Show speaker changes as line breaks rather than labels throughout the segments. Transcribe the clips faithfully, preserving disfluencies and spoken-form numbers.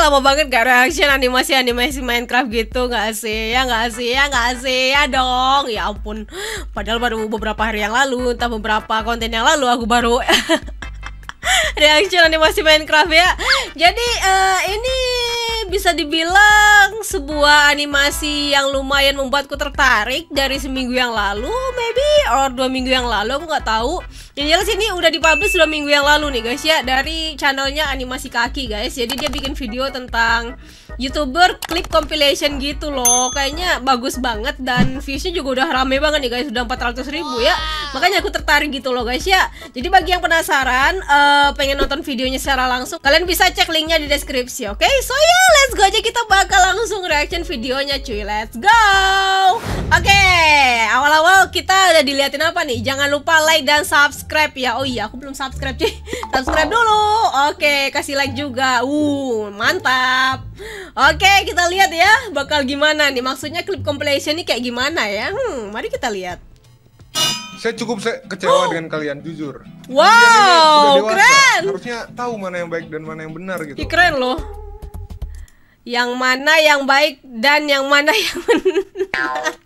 lama banget gak reaction animasi-animasi Minecraft gitu, gak sih? Ya gak sih? Ya gak sih? Ya dong. Ya ampun. Padahal baru beberapa hari yang lalu, entah beberapa konten yang lalu aku baru reaction animasi Minecraft ya. Jadi uh, ini bisa dibilang sebuah animasi yang lumayan membuatku tertarik dari seminggu yang lalu, maybe or dua minggu yang lalu, aku nggak tahu. Yang jelas ini udah dipublish dua minggu yang lalu nih guys ya, dari channelnya Animasi Kaki guys. Jadi dia bikin video tentang YouTuber clip compilation gitu loh. Kayaknya bagus banget dan viewsnya juga udah rame banget nih guys, udah empat ratus ribu ya. Makanya aku tertarik gitu loh guys ya. Jadi bagi yang penasaran, uh, pengen nonton videonya secara langsung, kalian bisa cek linknya di deskripsi, oke? Okay? So ya, yeah, let's go aja, kita bakal langsung reaction videonya cuy, let's go. Oke, okay, awal-awal kita udah diliatin apa nih? Jangan lupa like dan subscribe ya. Oh iya, aku belum subscribe cuy. Subscribe dulu. Oke, okay, kasih like juga. Uh, mantap. Oke, okay, kita lihat ya, bakal gimana nih? Maksudnya clip compilation ini kayak gimana ya? Hmm, mari kita lihat.
Saya cukup saya kecewa oh. dengan kalian, jujur.
Wow, keren.
Harusnya tahu mana yang baik dan mana yang benar gitu.
Ih, keren loh. Yang mana yang baik dan yang mana yang benar.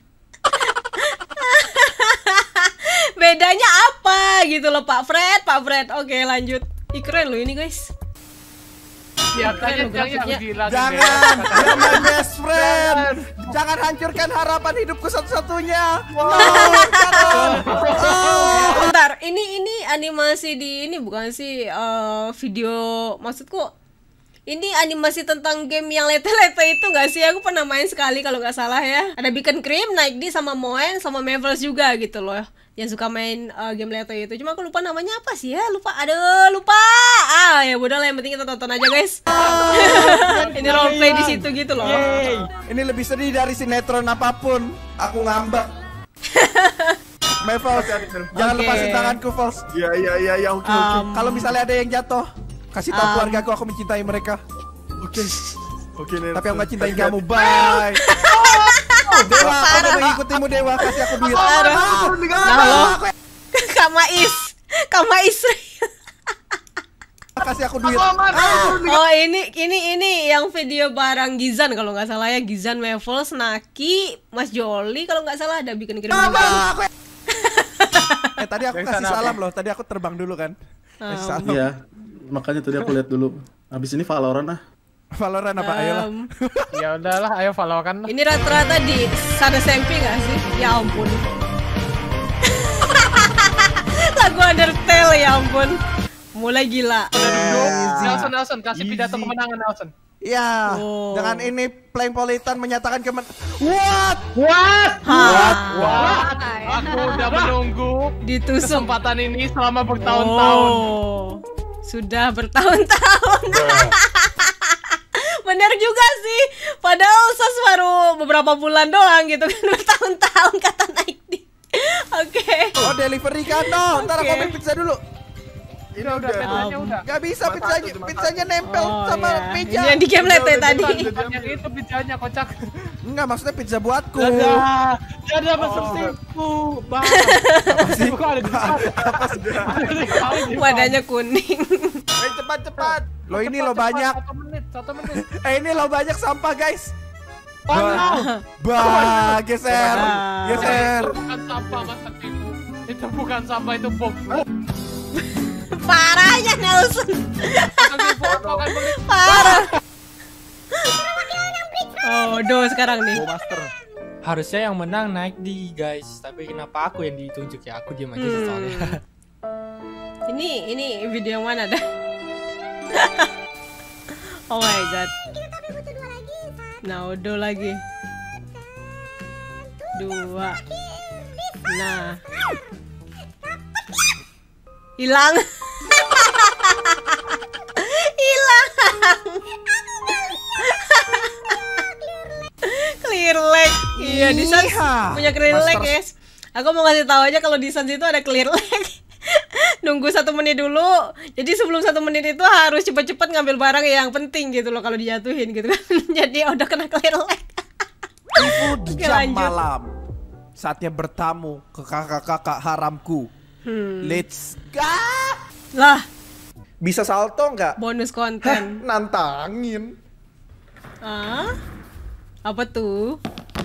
Bedanya apa gitu loh Pak Fred, Pak Fred. Oke, lanjut. Ih, keren loh ini guys.
Jangan,
jangan, dia my best friend. Jangan hancurkan harapan hidupku satu-satunya. No, jangan.
Oh. Bentar, ini ini animasi di ini bukan sih uh, video, maksudku ini animasi tentang game yang lete-lete itu nggak sih? Aku pernah main sekali kalau nggak salah ya. Ada Beacon Cream, Naik di sama Moen sama Mavels juga gitu loh, yang suka main uh, game lete itu. Cuma aku lupa namanya apa sih ya, lupa. Aduh, lupa. Ah, ya bodoh lah, yang penting kita tonton aja guys. Ini roleplay di situ gitu loh.
Yeay. Ini lebih sedih dari sinetron apapun. Aku ngambek. Mavels, jangan okay. lepasin tanganku, Vels.
Iya, iya, iya, ya, oke, oke.
Um, Kalau misalnya ada yang jatuh, kasih tahu um, keluarga aku, aku mencintai mereka.
Oke. Oke,
tapi aku nggak cintain kamu. Bye. Oh, Dewa, aku mau mengikutimu Dewa, kasih aku duit.
Nah lo, Kak Mais, Kak Mais.
Kasih aku duit.
Oh ini, ini, ini yang video barang Gizan kalau nggak salah ya, Gizan, Mavels, Naki, Mas Joli kalau nggak salah, ada bikin kirim.
Eh tadi aku kasih salam loh, tadi aku terbang dulu kan.
Iya, makanya tadi aku lihat dulu. Habis ini Valorant ah.
Valorant apa? Um, ayolah.
Ya udahlah, ayo Valorant.
Ini rata-rata di Sana Sempi nggak sih? Ya ampun. Lagu Undertale ya ampun. Mulai gila.
Nelson, Nelson, kasih pidato kemenangan Nelson.
Iya. Oh. Dengan ini Playpolitan menyatakan kemen. What?
What?
What?
What? Aku udah menunggu
ditusuk
kesempatan ini selama bertahun-tahun.
Oh. Sudah bertahun-tahun. Bener juga sih, padahal Sos baru beberapa bulan doang gitu kan, bertahun-tahun kata Naik di. Oke. Okay.
Oh delivery kan, no. Ntar aku ambil pizza dulu.
Ini udah, pizzanya
um,
udah.
Gak bisa pizzanya, pizzanya nempel
oh,
sama
iya.
meja.
Ini yang di game lete tadi.
Yang itu pizzanya kocak.
Enggak, maksudnya pizza buatku.
Dadah, dadah pesertiku. Bang. Apa sih? Kok ada di
wadahnya kuning.
Ayo cepat cepat. Lo ini lo banyak.
Satu menit, satu menit.
Eh ini lo banyak sampah guys.
Oh no.
Bah, geser, geser.
Itu bukan sampah pesertiku. Itu bukan sampah, itu bom.
Parahnya Nelson. Parah. Oh, do sekarang nih.
Master. Harusnya yang menang Naik di guys, tapi kenapa aku yang ditunjuk ya? Aku diam aja
hmm.
soalnya.
Ini ini video yang mana dah? Oh my god. Nah, udah lagi. Dua. Nah. Hilang. Hilang. Clear leg. Iya, di Sans punya clear leg, guys. Aku mau ngasih tahu aja kalau di Sans itu ada clear leg. Nunggu satu menit dulu. Jadi sebelum satu menit itu harus cepet-cepet ngambil barang yang penting gitu loh kalau dijatuhin gitu kan. Jadi udah kena clear leg.
Itu di jam malam. Saatnya bertamu ke kakak-kakak haramku. Hmm. Let's go.
Lah.
Bisa salto nggak?
Bonus konten.
Nantangin.
Ah? Apa tuh?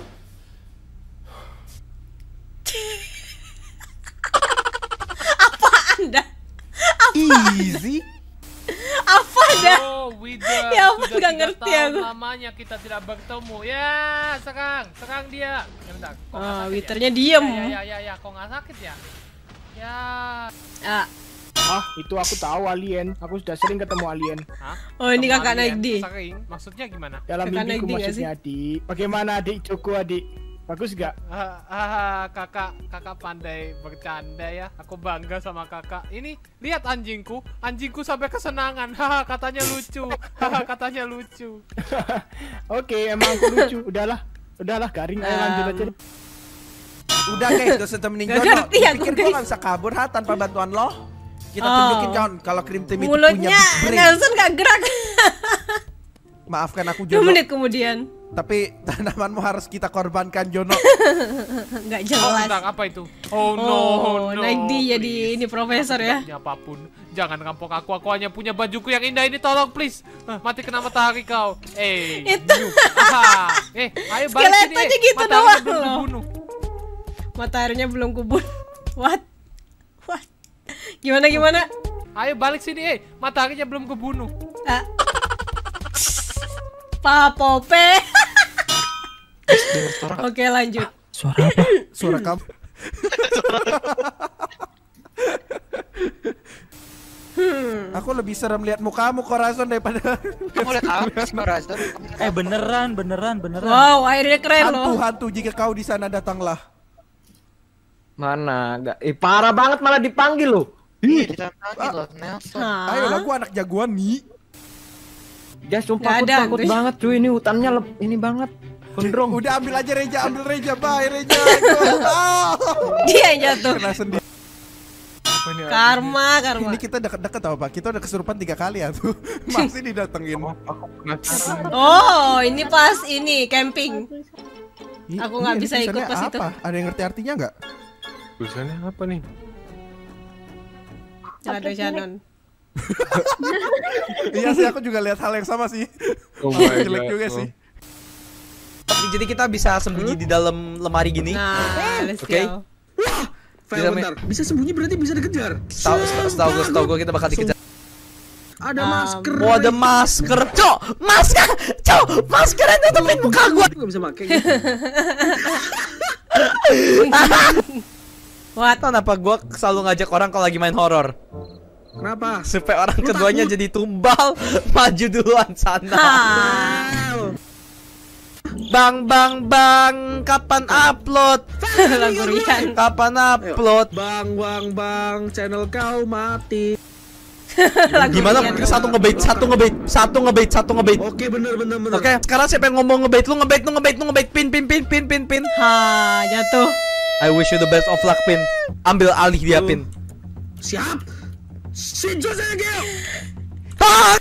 Apa Anda?
Easy.
Apa Anda?
Oh, Wida,
Ya ampun,
sudah
nggak
tiga
ngerti
tahun
aku.
lamanya kita tidak bertemu. Ya, serang, serang dia. Ya bentar. Kok nggak
Ah,
sakit
Witternya
ya?
diem.
Ya, ya, ya, ya, kok nggak sakit ya? Ya.
Ah.
Ah, itu aku tahu alien. Aku sudah sering ketemu alien.
Hah?
Oh, ini
Ketemu
kakak
alien?
Naikdi.
Sering. Maksudnya gimana?
Dalam
Kakak
mimpiku
Naikdi nggak
maksudnya, adik. Bagaimana adik Joko, adik? Bagus gak?
Ah, ah, kakak, kakak pandai bercanda ya. Aku bangga sama kakak. Ini lihat anjingku, anjingku sampai kesenangan. Haha, katanya lucu. Haha, katanya lucu.
Oke, emang aku lucu. Udahlah, udahlah garing. Ayo lanjut aja.
Udah guys, gak usah temenin
Gak
Jono.
ngerti aku,
Pikir gue
guys.
gak bisa kabur ha tanpa bantuan lo. Kita
Oh.
tunjukin kawan kalau Krim Team itu punya
Mulutnya
big brain.
Nelson gak gerak.
Maafkan aku
Dua
Jono,
menit kemudian.
tapi tanamanmu harus kita korbankan Jono.
Gak
Oh,
jelas.
bentar, apa itu? Oh, no,
Oh,
no.
naik dia jadi
please.
ini profesor ya.
Aku tidak punya apapun. Jangan rampok aku. Aku hanya punya bajuku yang indah ini. Tolong, please. Ah, mati kena matahari kau. Eh,
Itu.
you. Aha. Eh, ayo balik
Skelet
sini.
aja
eh.
gitu
Mataharinya
doang
belum
loh.
dibunuh.
Mataharinya belum kubur. What? What? Gimana gimana?
Ayo balik sini, eh. Mataharinya belum kebunuh.
Ah. Pak Pope. Oke lanjut.
Suara apa?
Suara kamu. Aku lebih serem lihat mukamu Corazon daripada
Kamu lihat apa sih Corazon?
Eh beneran, beneran, beneran.
Wow, airnya keren loh.
hantu-hantu. Jika kau di sana datanglah.
Mana? Gak, eh parah banget malah dipanggil loh.
Ih, ditantangin loh, Nelson.
Hah?
Ayolah, gua anak jagoan nih.
Ya sumpah
Nggak
aku
ada,
takut
guys.
banget cuy, ini hutannya lep- ini banget. Gondrong.
Udah ambil aja Reja, ambil Reja, bye Reja. Oh,
Dia yang jatuh.
kena sendiri.
Karma, karma.
Ini kita dekat-dekat apa Pak? Kita udah kesurupan tiga kali ya tuh. Masih didatengin.
Oh, ini pas ini camping.
Ih,
Aku nggak
ini
bisa ikut
tulisannya
ke situ.
apa? Ada yang ngerti artinya nggak?
Tulisannya apa nih?
Ada Shannon.
Iya sih, aku juga lihat hal yang sama sih.
Oh my
Jelek
God.
juga
Oh.
sih.
Jadi kita bisa sembunyi di dalam lemari gini.
Nah, let's
Oke.
go.
Fail bentar. Bisa sembunyi berarti bisa dikejar.
Setahu setahu gue setahu gue kita bakal dikejar.
Ada
Um,
masker.
Oh ada masker, cok, masker, cok, maskernya tutupin muka gue.
Gak bisa pakai.
What?
Kenapa gue selalu ngajak orang kalau lagi main horor?
Kenapa?
Supaya orang keduanya jadi tumbal, maju duluan sana.
Ah,
Bang, bang, bang, kapan upload?
lagu Rian.
Kapan upload?
Bang, bang, bang, channel kau mati.
Lagu
Gimana?
Rian.
Satu ngebait, satu ngebait, satu ngebait, satu ngebait.
Oke, bener, bener, bener.
Oke, sekarang siapa yang ngomong ngebait? Lu ngebait, lu ngebait, lu ngebait, pin, pin, pin, pin, pin, pin.
Ha, jatuh.
I wish you the best of luck, pin. Ambil alih dia, pin.
Siap. Shinjo Segeo.
Ah!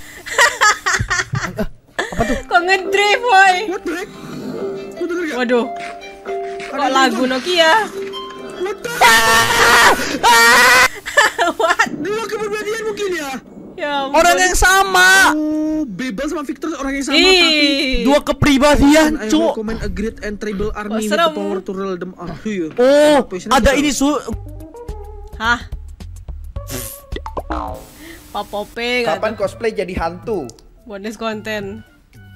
Kok ngedrift, boy?
What the heck? Lu denger gak?
Waduh. Kok lagu Nokia?
What the
What?
Dua kepribadian mungkin ya?
Ya ampun.
Orang yang sama.
Oh, Bebel sama Victor orang yang sama tapi
Ih.
Dua kepribadian,
I
cuk.
recommend a great and tribal army with the
serem.
power to rule them all. Iya.
Oh,
Passionnya
ada
besar.
ini su.
Hah? Pak Pope gak
Kapan
tuh?
cosplay jadi hantu?
Bonus konten.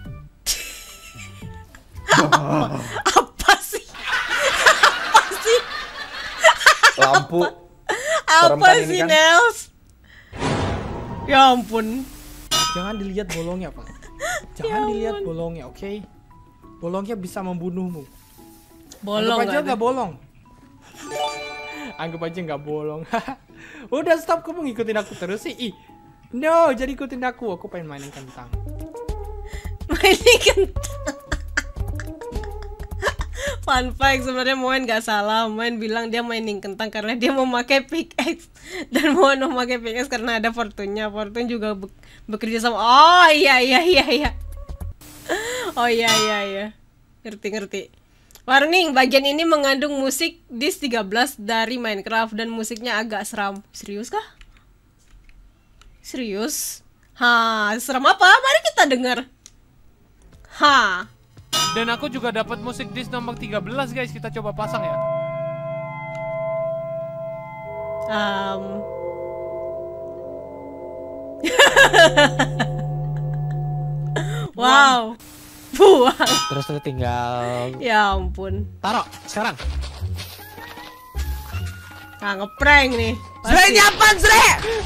Apa sih? Apa sih?
Lampu.
Apa
Serem kan ini
sih,
kan?
Nels? Ya ampun.
Jangan dilihat bolongnya, Pak. Jangan dilihat bolongnya, oke? Bolongnya bisa membunuhmu.
Bolong
Anggap aja
gak
nggak
tuh?
bolong. Anggap aja nggak bolong. Udah stop, kamu ngikutin aku terus sih. Ih. No, jadi ikutin aku. Aku pengen mainin kentang.
Mainin kentang. Fun fact, sebenarnya Moen gak salah. Moen bilang dia mainin kentang karena dia mau pakai pickaxe. Dan Moen mau pakai pickaxe karena ada Fortune-nya. Fortune juga be- bekerja sama. Oh iya iya iya iya. Oh iya iya iya. Ngerti ngerti. Warning, bagian ini mengandung musik disc tiga belas dari Minecraft dan musiknya agak seram. Serius kah? Serius? Hah, seram apa? Mari kita dengar. Ha.
Dan aku juga dapat musik disc nomor tiga belas guys. Kita coba pasang ya.
Um. Wow. Buang.
Terus lu tinggal
Ya ampun.
taruh sekarang.
Nah, ngeprank nih.
Zre nyapan Zre.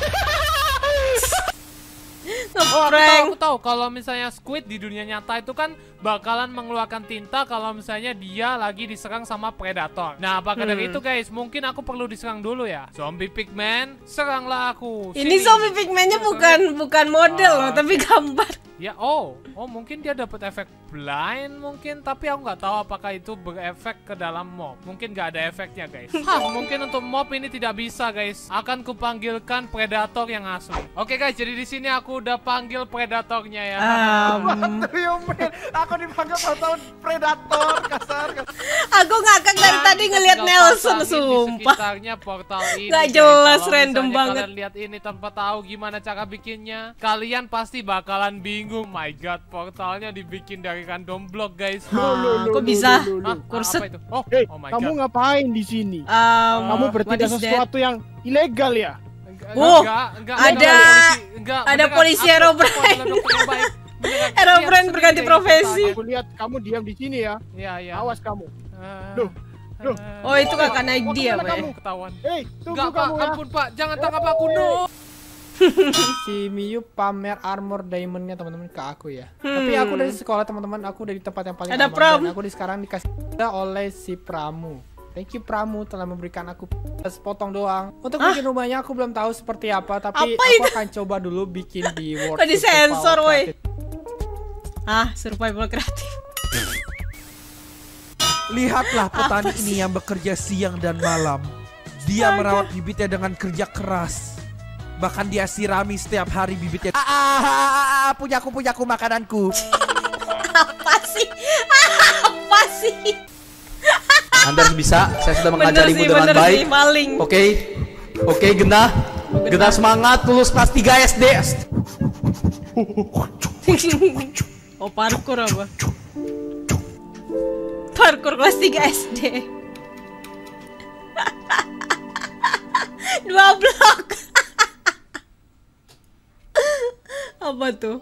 Oh, aku tahu,
Ngeprank.
aku tahu kalau misalnya squid di dunia nyata itu kan bakalan mengeluarkan tinta kalau misalnya dia lagi diserang sama predator. Nah, maka dari
Hmm.
itu guys, mungkin aku perlu diserang dulu ya. Zombie pigman, seranglah aku.
Ini
Sini.
zombie pigman-nya bukan bukan model loh,
Ah,
tapi gambar.
Ya, oh, oh mungkin dia dapat efek blind mungkin, tapi aku nggak tahu apakah itu berefek ke dalam mob. Mungkin nggak ada efeknya guys. Hah, mungkin untuk mob ini tidak bisa guys. Akan kupanggilkan predator yang asli. Oke guys, jadi di sini aku udah panggil predatornya ya.
Um,
Triumphin, aku dipanggil tahun predator kasar. kasar.
aku ngakak dari
Dan
tadi
kita
ngelihat
tinggal
Nelson,
pasangin di
sumpah.
sekitarnya portal ini.
Nggak
guys.
jelas,
Kalau
random
misalnya
banget.
Kalian lihat ini tanpa tahu gimana cara bikinnya, kalian pasti bakalan bingung. My God, portalnya dibikin dari random block guys.
Ah, kok bisa?
Hah?
Kurset.
Apa itu? Oh,
Hei,
oh my
kamu
God.
ngapain di sini?
Um,
Kamu
what
bertindak
is that?
sesuatu yang ilegal ya?
Enggak,
Oh,
enggak, enggak,
ada-
enggak, polisi. Enggak,
ada
beneran.
polisi
Aku-
Herobrine.
aku adalah dokter yang baik. Beneran.
Herobrine
Lihat
berganti
sendiri
profesi.
ceritanya.
Aku lihat kamu diam di sini ya.
Iya, iya.
Awas kamu.
Eh,
Loh, loh.
eh,
Oh, itu kakak naik
Mau
dia,
kemana
Pak.
kamu?
ketahuan.
Hei, tunggu
Enggak, Pak.
kamu ya.
Ampun, Pak. Jangan tangkap aku, no.
Si Miyu pamer armor diamondnya teman-teman ke aku ya. Tapi aku dari sekolah teman-teman, aku dari tempat yang paling
Ada
aman
Pram.
dan aku di sekarang dikasih oleh si Pramu. Thank you Pramu telah memberikan aku sepotong doang. Untuk
Hah?
bikin rumahnya aku belum tahu seperti apa, tapi
Apa
aku
itu?
akan coba dulu bikin di World
Kok disensor,
Survival
woi?
Creative.
Ah, survival kreatif.
Lihatlah petani ini yang bekerja siang dan malam. Dia merawat bibitnya dengan kerja keras. Bahkan dia sirami setiap hari bibitnya. Ah, ah, ah, ah, ah, punyaku, punyaku, makananku.
Apa sih? Apa sih?
Anda harus bisa. Saya sudah
Bener
mengajarimu
sih,
dengan
bener
baik.
sih, maling.
Oke. Oke, Genah. Genah semangat lulus kelas tiga S D.
Oh, parkour apa? Parkour kelas tiga S D. Dua blok. Apa tuh?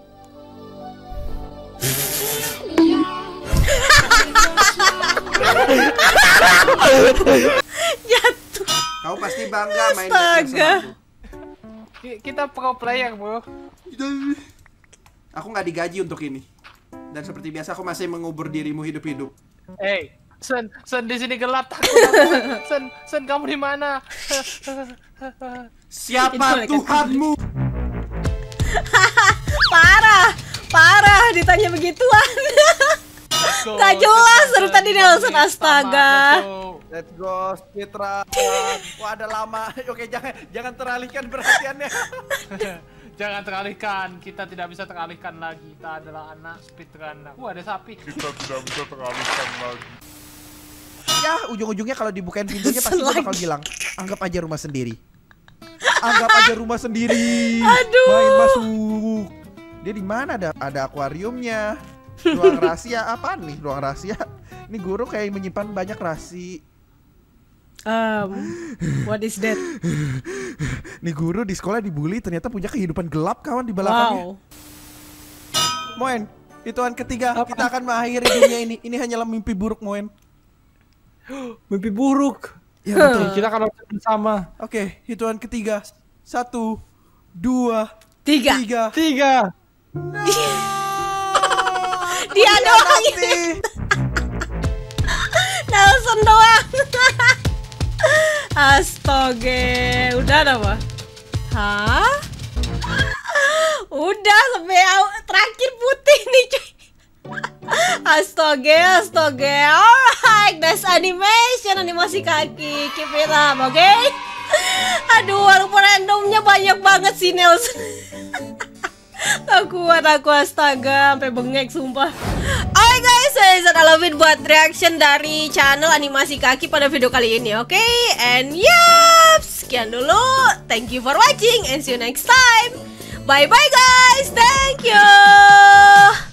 Jatuh.
Kau pasti bangga main
Astaga.
Ki- Kita pro player, bro.
Aku nggak digaji untuk ini. Dan seperti biasa aku masih mengubur dirimu hidup-hidup.
Hey, Sen, Sen di sini gelap. Takut aku. Sen, Sen kamu di mana?
Siapa
Itu malaikat
Tuhanmu?
Parah, parah ditanya begituan. Gak jelas dari tadi Nelson, astaga.
Let's go speedrun. Wah, ada lama. Oke, jangan jangan teralihkan perhatiannya.
Jangan teralihkan, kita tidak bisa teralihkan lagi. Kita adalah anak speedrunner. Wah, ada sapi.
Kita tidak bisa teralihkan lagi.
Ya, ujung-ujungnya kalau dibukain pintunya pasti dia
Selagi.
bakal bilang, anggap aja rumah sendiri. Anggap aja rumah sendiri.
Aduh.
Main masuk. Dia di mana? Ada ada akuariumnya. Ruang rahasia apaan nih? Ruang rahasia. Ini guru kayak menyimpan banyak rahasia.
Um, what is that?
Nih guru di sekolah dibully ternyata punya kehidupan gelap kawan di belakangnya.
Wow.
Moen, hitungan ketiga kita akan mengakhiri dunia ini. Ini hanyalah mimpi buruk, Moen.
Mimpi buruk.
Ya betul.
Kita akan lakukan bersama.
Oke, hitungan ketiga. Satu, dua,
Tiga.
tiga.
Tiga.
Dia doang ini. Nelson doang. Astaga, udah ada apa? Hah? Udah sampai au- terakhir putih nih cuy. Astaga, astaga. Alright, that's animation, animasi kaki. Keep it up, oke? Okay? Aduh, walaupun randomnya banyak banget sih Nelson. Gak kuat aku, astaga, sampai bengek sumpah. Alright guys, saya Zat Alvin buat reaction dari channel animasi kaki pada video kali ini, oke? Okay? And yup, sekian dulu. Thank you for watching and see you next time. Bye bye guys, thank you.